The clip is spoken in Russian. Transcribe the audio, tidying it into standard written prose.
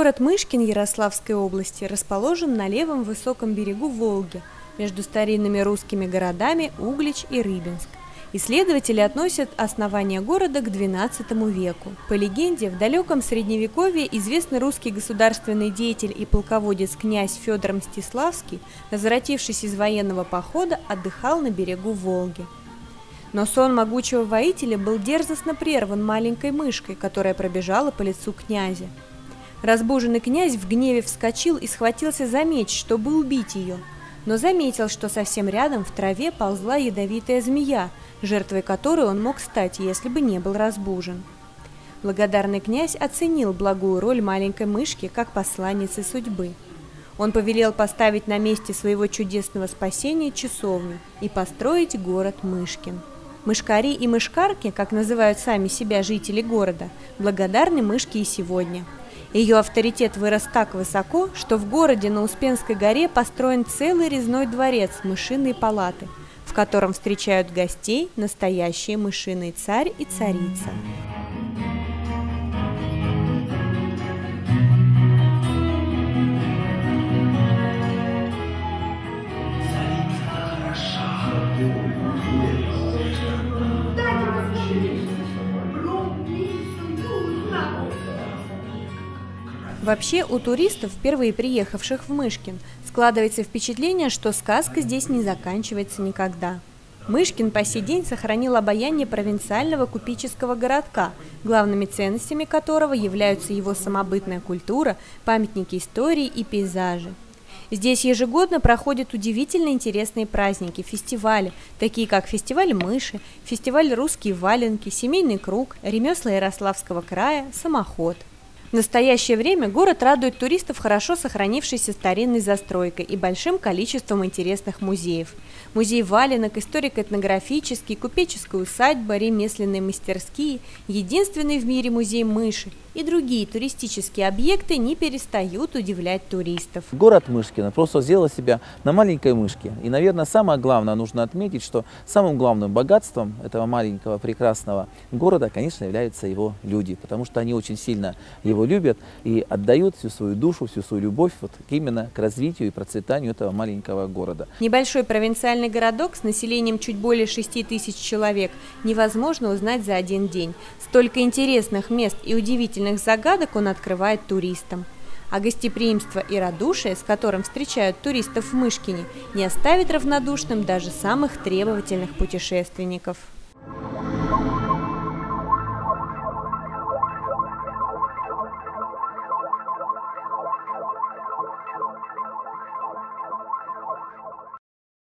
Город Мышкин Ярославской области расположен на левом высоком берегу Волги, между старинными русскими городами Углич и Рыбинск. Исследователи относят основание города к XII веку. По легенде, в далеком Средневековье известный русский государственный деятель и полководец князь Федор Мстиславский, возвратившись из военного похода, отдыхал на берегу Волги. Но сон могучего воителя был дерзостно прерван маленькой мышкой, которая пробежала по лицу князя. Разбуженный князь в гневе вскочил и схватился за меч, чтобы убить ее, но заметил, что совсем рядом в траве ползла ядовитая змея, жертвой которой он мог стать, если бы не был разбужен. Благодарный князь оценил благую роль маленькой мышки как посланницы судьбы. Он повелел поставить на месте своего чудесного спасения часовню и построить город Мышкин. Мышкари и мышкарки, как называют сами себя жители города, благодарны мышке и сегодня. Ее авторитет вырос так высоко, что в городе на Успенской горе построен целый резной дворец мышиной палаты, в котором встречают гостей настоящие мышиный царь и царица. Вообще, у туристов, впервые приехавших в Мышкин, складывается впечатление, что сказка здесь не заканчивается никогда. Мышкин по сей день сохранил обаяние провинциального купеческого городка, главными ценностями которого являются его самобытная культура, памятники истории и пейзажи. Здесь ежегодно проходят удивительно интересные праздники, фестивали, такие как фестиваль мыши, фестиваль русские валенки, семейный круг, ремесла Ярославского края, самоход. В настоящее время город радует туристов хорошо сохранившейся старинной застройкой и большим количеством интересных музеев. Музей валенок, историко-этнографический, купеческая усадьба, ремесленные мастерские, единственный в мире музей мыши и другие туристические объекты не перестают удивлять туристов. Город Мышкин просто сделал себя на маленькой мышке. И, наверное, самое главное, нужно отметить, что самым главным богатством этого маленького прекрасного города, конечно, являются его люди, потому что они очень сильно его любят и отдают всю свою душу, всю свою любовь вот именно к развитию и процветанию этого маленького города. Небольшой провинциальный городок с населением чуть более 6 тысяч человек невозможно узнать за один день. Столько интересных мест и удивительных загадок он открывает туристам. А гостеприимство и радушие, с которым встречают туристов в Мышкине, не оставит равнодушным даже самых требовательных путешественников.